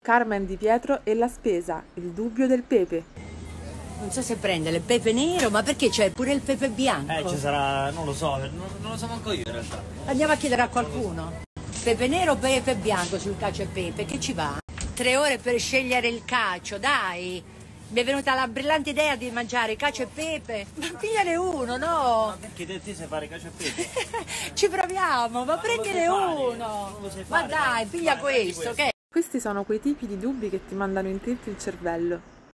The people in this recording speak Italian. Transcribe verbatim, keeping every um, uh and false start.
Carmen Di Pietro e la spesa, il dubbio del pepe. Non so se prendere il pepe nero, ma perché c'è pure il pepe bianco? Eh, ci sarà, non lo so, non, non lo so manco io in realtà. Andiamo a chiedere a qualcuno. Pepe nero o pepe bianco sul cacio e pepe, che ci va? Tre ore per scegliere il cacio, dai! Mi è venuta la brillante idea di mangiare cacio e pepe. Ma pigliane uno, no? Ma perché te, te sai fare cacio e pepe? Ci proviamo, ma Ma prendine uno! Non lo sai Ma fare, dai, dai. piglia Vai, prendi questo, questo. che? Questi sono quei tipi di dubbi che ti mandano in tilt il cervello.